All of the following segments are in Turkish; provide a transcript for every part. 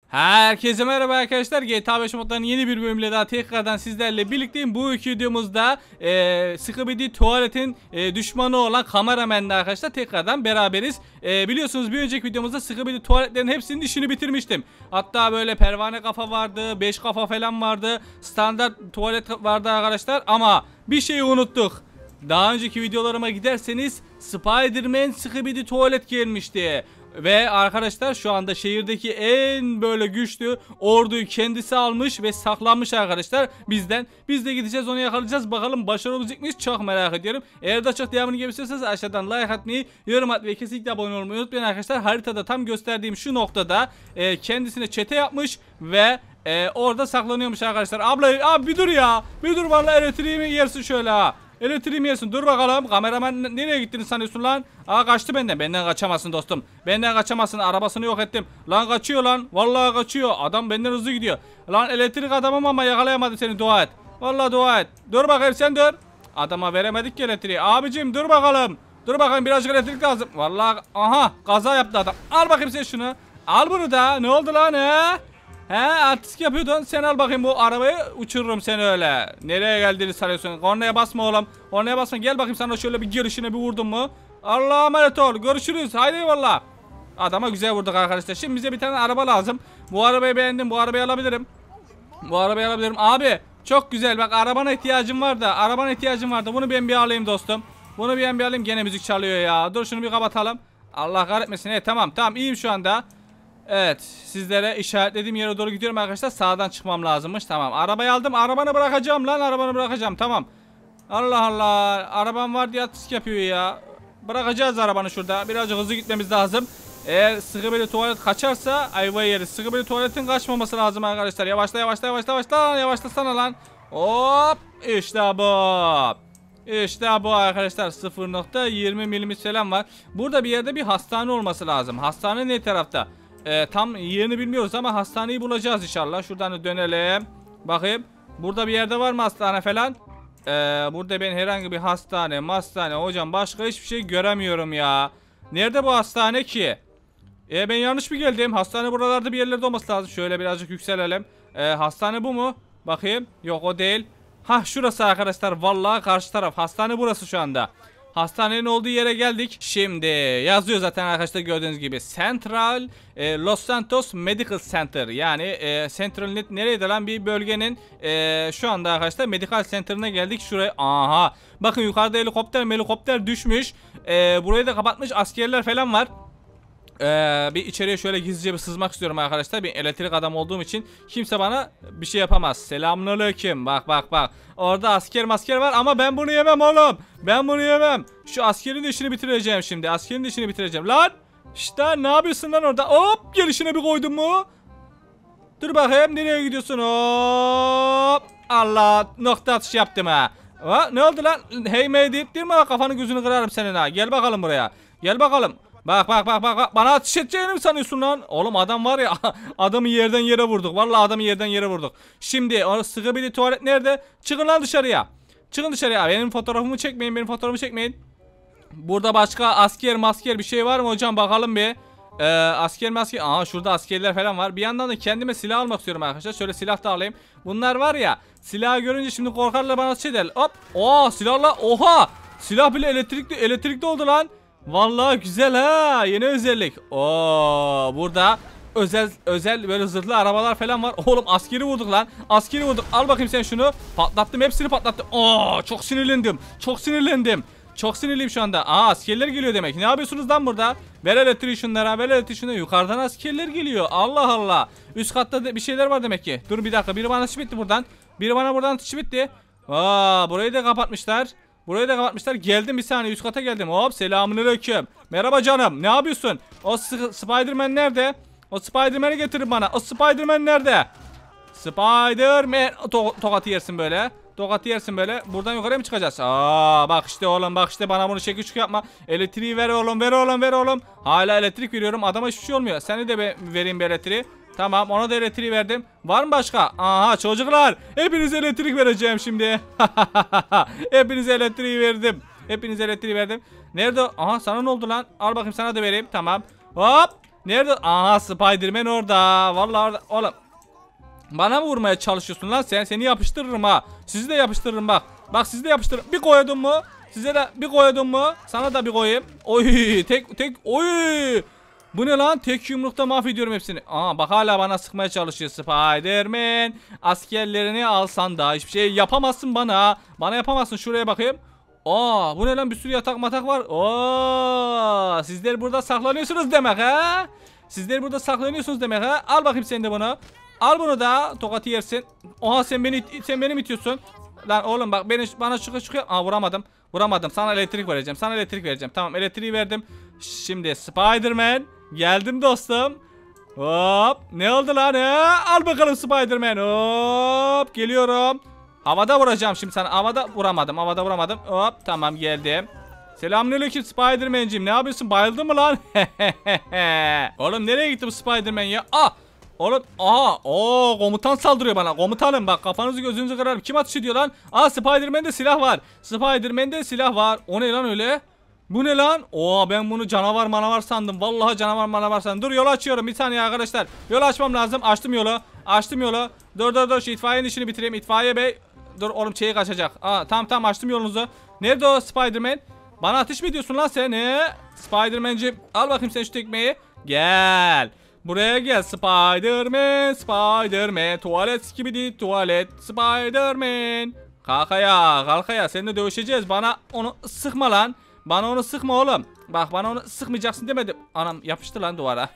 Herkese merhaba arkadaşlar. GTA 5 modlarının yeni bir bölümüyle daha tekrardan sizlerle birlikteyim. Bu iki videomuzda Skibidi Tuvaletin düşmanı olan Kameramen'le arkadaşlar tekrardan beraberiz. Biliyorsunuz bir önceki videomuzda Skibidi Tuvaletlerin hepsinin işini bitirmiştim. Hatta böyle pervane kafa vardı, 5 kafa falan vardı, standart tuvalet vardı arkadaşlar. Ama bir şeyi unuttuk. Daha önceki videolarıma giderseniz Spider-Man Skibidi Tuvalet gelmişti. Ve arkadaşlar şu anda şehirdeki en böyle güçlü orduyu kendisi almış ve saklanmış arkadaşlar bizden. Biz de gideceğiz, onu yakalayacağız. Bakalım başarılı olacak mıyız? Çok merak ediyorum. Eğer daha çok devamını gelmek aşağıdan like atmayı, yorum atmayı, kesinlikle abone olmayı unutmayın arkadaşlar. Haritada tam gösterdiğim şu noktada kendisine çete yapmış ve orada saklanıyormuş arkadaşlar. Abla abi bir dur ya. Bir dur, vallahi elektriğimi yersin şöyle ha. Elektriğimi yersin. Dur bakalım. Kameraman nereye gittiğini sanıyorsun lan? Aa, kaçtı benden. Benden kaçamazsın dostum. Benden kaçamazsın. Arabasını yok ettim. Lan kaçıyor lan. Vallahi kaçıyor. Adam benden hızlı gidiyor. Lan elektrik adamım ama yakalayamadı seni, dua et. Vallahi dua et. Dur bakayım, sen dur. Adama veremedik ki elektriği. Abicim dur bakalım. Dur bakayım, birazcık elektrik lazım. Vallahi aha, kaza yaptı adam. Al bakayım sen şunu. Al bunu da. Ne oldu lan he? He, artistik yapıyordun. Sen al bakayım bu arabayı, uçururum seni öyle. Nereye geldiğini sanıyorsun? Kornaya basma oğlum. Kornaya basma. Gel bakayım, sana şöyle bir girişine bir vurdum mu? Allah'a emanet ol. Görüşürüz. Haydi eyvallah. Adama güzel vurduk arkadaşlar. Şimdi bize bir tane araba lazım. Bu arabayı beğendim. Bu arabayı alabilirim. Bu arabayı alabilirim. Abi çok güzel. Bak, arabana ihtiyacım var da. Arabana ihtiyacım vardı. Bunu ben bir alayım dostum. Bunu bir alayım. Gene müzik çalıyor ya. Dur şunu bir kapatalım. Allah kahretmesin. Tamam tamam, iyiyim şu anda. Evet, sizlere işaretlediğim yere doğru gidiyorum arkadaşlar. Sağdan çıkmam lazımmış. Tamam, arabayı aldım. Arabanı bırakacağım lan, arabanı bırakacağım. Tamam. Allah Allah, arabam var diye atısk yapıyor ya. Bırakacağız arabanı şurada. Birazcık hızlı gitmemiz lazım. Eğer Skibidi Tuvalet kaçarsa ayvayı yeriz. Skibidi Tuvalet'in kaçmaması lazım arkadaşlar. Yavaşla yavaşla yavaşla yavaşla. Yavaşlasana lan. Hop, işte bu. İşte bu arkadaşlar. 0.20 milimetre falan var. Burada bir yerde bir hastane olması lazım. Hastane ne tarafta? Tam yerini bilmiyoruz ama hastaneyi bulacağız inşallah. Şuradan dönelim. Bakayım. Burada bir yerde var mı hastane falan? Burada ben herhangi bir hastane hocam başka hiçbir şey göremiyorum ya. Nerede bu hastane ki? Ben yanlış mı geldim? Hastane buralarda bir yerlerde olması lazım. Şöyle birazcık yükselelim. Hastane bu mu? Bakayım. Yok, o değil. Hah, şurası arkadaşlar. Vallahi karşı taraf. Hastane burası şu anda. Hastanenin olduğu yere geldik. Şimdi yazıyor zaten arkadaşlar, gördüğünüz gibi. Central Los Santos Medical Center. Yani Central nereydi lan, bir bölgenin şu anda arkadaşlar Medical Center'ına geldik. Şuraya. Aha. Bakın yukarıda helikopter düşmüş. Burayı da kapatmış, askerler falan var. Bir içeriye şöyle gizlice bir sızmak istiyorum arkadaşlar. Bir elektrik adam olduğum için kimse bana bir şey yapamaz. Selamünaleyküm. Bak bak bak. Orada asker var ama ben bunu yemem oğlum. Ben bunu yemem. Şu askerin de işini bitireceğim şimdi. Askerin de işini bitireceğim. Lan! İşte ne yapıyorsun lan orada? Hop! Gelişine bir koydum mu? Dur bakayım, nereye gidiyorsun? Hop! Allah! Nokta atışı yaptım ha. Ne oldu lan? Hey mey deyip durma, kafanı gözünü kırarım senin ha. Gel bakalım buraya. Gel bakalım. Bak bana ateş edeceğini mi sanıyorsun lan? Oğlum adam var ya, adamı yerden yere vurduk. Vallahi adamı yerden yere vurduk. Şimdi o Skibidi Tuvalet nerede? Çıkın lan dışarıya. Çıkın dışarıya. Benim fotoğrafımı çekmeyin. Burada başka asker bir şey var mı hocam, bakalım bir. Asker. Aha, şurada askerler falan var. Bir yandan da kendime silah almak istiyorum arkadaşlar. Şöyle silah da alayım. Bunlar var ya, silahı görünce şimdi korkarlar, bana şey derler. Hop. Silahla. Oha. Silah bile elektrikli oldu lan. Vallahi güzel ha, yeni özellik. Burada özel böyle zırhlı arabalar falan var. Oğlum askeri vurduk lan. Al bakayım sen şunu. Patlattım, hepsini patlattım. Çok sinirlendim. Çok sinirliyim şu anda. Askerler geliyor demek. Ne yapıyorsunuz lan burada? Ver elektriği şunlara. Yukarıdan askerler geliyor. Allah Allah. Üst katta bir şeyler var demek ki. Dur bir dakika. Biri bana ateş bitti buradan. Burayı da kapatmışlar. Geldim bir saniye, üst kata geldim. Hop, selamünaleyküm. Merhaba canım. Ne yapıyorsun? O Spider-Man nerede? O Spider-Man'i getirin bana. O Spider-Man nerede? Spider-Man. Tokatı yersin böyle. Buradan yukarıya mı çıkacağız? Bak işte oğlum, bana bunu şekil yapma. Elektriği ver oğlum. Hala elektrik veriyorum. Adama hiçbir şey olmuyor. Seni de vereyim bir elektriği. Tamam, ona da elektriği verdim. Var mı başka? Aha çocuklar, hepinize elektrik vereceğim şimdi. Hepinize elektriği verdim. Nerede? Aha, sana ne oldu lan? Al bakayım, sana da vereyim. Tamam. Hop. Nerede? Aha Spiderman orada. Vallahi orada. Oğlum. Bana mı vurmaya çalışıyorsun lan sen? Seni yapıştırırım ha. Sizi de yapıştırırım bak. Bak sizi de yapıştırırım. Bir koydum mu? Size de bir koydum mu? Sana da bir koyayım. Oy tek oy. Bu ne lan? Tek yumrukta mahvediyorum hepsini. Aa bak hala bana sıkmaya çalışıyor Spiderman. Askerlerini alsan da hiçbir şey yapamazsın bana. Bana yapamazsın. Şuraya bakayım. Aa bu ne lan? Bir sürü yatak matak var. Oo sizler burada saklanıyorsunuz demek ha? Sizler burada saklanıyorsunuz demek ha? Al bakayım sen de bunu. Al bunu da tokatı yersin. Oha sen beni mi itiyorsun? Lan oğlum bak bana çıkıyor. Aa vuramadım. Vuramadım. Sana elektrik vereceğim. Sana elektrik vereceğim. Tamam elektriği verdim. Şimdi Spiderman geldim dostum. Hop. Ne oldu lan he? Al bakalım Spiderman. Hop geliyorum. Havada vuracağım şimdi sana. Havada vuramadım. Havada vuramadım. Hop tamam geldim. Selamünaleyküm Spiderman'cim. Ne yapıyorsun? Bayıldın mı lan? Oğlum nereye gitti bu Spiderman ya? Ah! Oğlum aha komutan saldırıyor bana. Komutanım bak kafanızı gözünüzü kırarım. Kim atış ediyor lan? Aa Spiderman'de silah var. Spiderman'de silah var. O ne lan öyle? Bu ne lan? Oo ben bunu canavar manavar sandım. Vallahi canavar manavar sandım. Dur yolu açıyorum bir saniye arkadaşlar. Yolu açmam lazım. Açtım yolu. Açtım yolu. Dur şu itfaiyenin işini bitireyim. İtfaiye bey. Dur oğlum şeyi kaçacak. Aa tamam açtım yolunuzu. Nerede o Spiderman? Bana ateş mi ediyorsun lan sen? Spiderman'cim al bakayım sen şu tekmeyi. Gel. Buraya gel Spiderman tuvalet skibidi tuvalet Spiderman. Kalk ayağa seninle dövüşeceğiz, bana onu sıkma lan. Bana onu sıkma oğlum. Bak bana onu sıkmayacaksın demedim. Anam yapıştı lan duvara.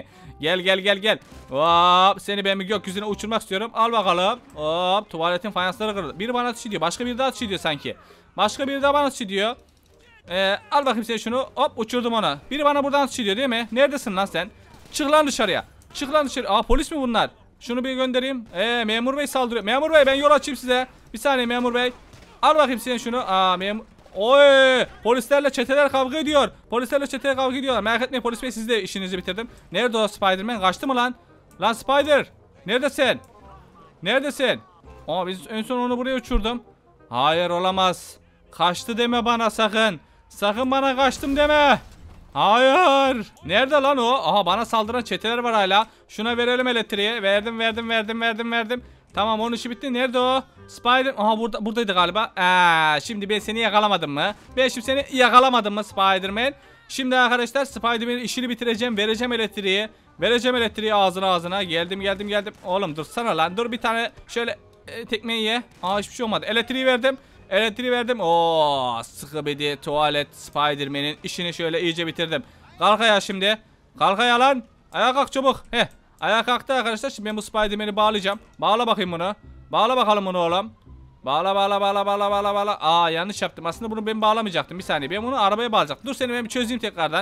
Gel. Hop seni ben bir gökyüzüne uçurmak istiyorum. Al bakalım. Hop tuvaletin fayansları kırıldı. Biri bana ateş ediyor. Başka biri daha ateş ediyor sanki. Başka biri daha bana ateş ediyor. Al bakayım sen şunu. Hop uçurdum ona. Biri bana buradan ateş ediyor değil mi? Neredesin lan sen? Çık lan dışarıya. Aa polis mi bunlar? Şunu bir göndereyim. Memur bey saldırıyor. Memur bey ben yol açayım size. Bir saniye memur bey. Al bakayım sen şunu. Oy! Polislerle çeteler kavga ediyor. Merak etmeyin polis bey, siz de işinizi bitirdim. Nerede o Spiderman? Kaçtı mı lan? Lan Spider! Neredesin? Aa biz en son onu buraya uçurdum. Hayır olamaz. Kaçtı deme bana sakın. Sakın bana kaçtım deme. Hayır. Nerede lan o? Aha bana saldıran çeteler var hala. Şuna verelim elektriği. Verdim. Tamam onun işi bitti. Nerede o? Spider. Aha buradaydı galiba. Şimdi ben seni yakalamadım mı? Spiderman? Şimdi arkadaşlar Spiderman'in işini bitireceğim. Vereceğim elektriği ağzına. Geldim. Oğlum dursana lan. Dur bir tane şöyle tekmeyi ye. Hiçbir şey olmadı. Elektriği verdim. Oo, sıkıbidi tuvalet Spiderman'in işini şöyle iyice bitirdim. Kalk ayağa şimdi. Kalk ayağa lan. Ayağa kalk çabuk. Ayağa kalktı arkadaşlar. Şimdi ben bu Spiderman'i bağlayacağım. Bağla bakayım bunu. Bağla bakalım bunu oğlum. Bağla. Yanlış yaptım. Aslında bunu ben bağlamayacaktım. Bir saniye. Ben bunu arabaya bağlayacaktım. Dur seni ben bir çözeyim tekrardan.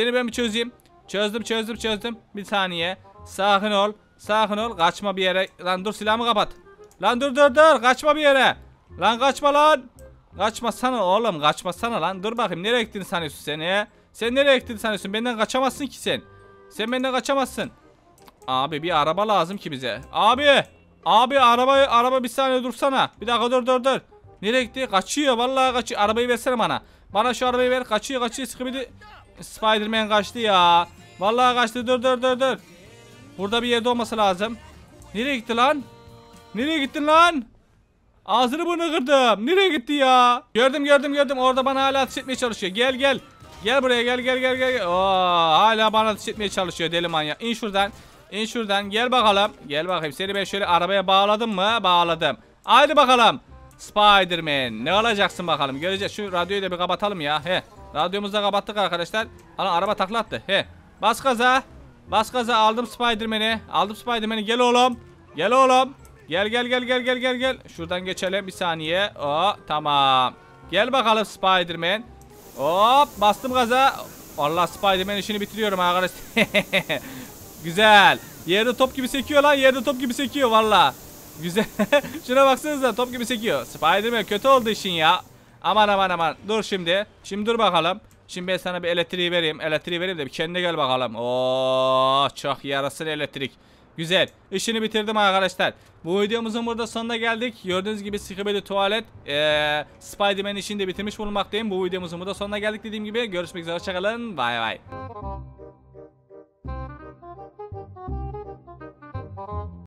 Çözdüm. Bir saniye. Sakin ol. Kaçma bir yere. Lan dur silahımı kapat. Lan dur. Kaçma bir yere. Lan kaçma lan. Kaçmasana oğlum. Lan. Dur bakayım. Nereye gittiğini sanıyorsun sen? Sen nereye gittiğini sanıyorsun? Benden kaçamazsın ki sen. Sen benden kaçamazsın. Abi bir araba lazım ki bize. Abi araba bir saniye dursana. Bir dakika dur. Nereye gitti? Kaçıyor vallahi kaçıyor. Arabayı versene bana. Bana şu arabayı ver. Kaçıyor. Sıkıbidi. Spiderman kaçtı ya. Vallahi kaçtı. Dur. Burada bir yerde olması lazım. Nereye gittin lan? Ağzını bunu kırdım. Nereye gitti ya? Gördüm. Orada bana hala ateş etmeye çalışıyor. Gel. Gel buraya gel. Hala bana ateş etmeye çalışıyor deli manyak. İn şuradan. Gel bakalım. Gel bakayım. Seni ben şöyle arabaya bağladım mı? Bağladım. Haydi bakalım. Spiderman. Ne olacaksın bakalım. Göreceğiz. Şu radyoyu da bir kapatalım ya. Radyomuzu da kapattık arkadaşlar. Araba takla attı. Bas gaza. Aldım Spiderman'i. Gel oğlum. Gel. Şuradan geçelim bir saniye. Tamam. Gel bakalım Spiderman. Hop bastım gaza. Allah Spiderman işini bitiriyorum arkadaşlar. Güzel. Yerde top gibi sekiyor valla. Güzel. Şuna baksanıza top gibi sekiyor. Spiderman kötü oldu işin ya. Aman. Dur şimdi. Şimdi dur bakalım. Şimdi ben sana bir elektriği vereyim de bir kendine gel bakalım. Çok yarasın elektrik. Güzel. İşini bitirdim arkadaşlar. Bu videomuzun burada sonuna geldik. Gördüğünüz gibi sıkıbeli tuvalet Spiderman işini de bitirmiş bulunmaktayım. Bu videomuzun burada sonuna geldik dediğim gibi. Görüşmek üzere. Hoşçakalın. Bay bay.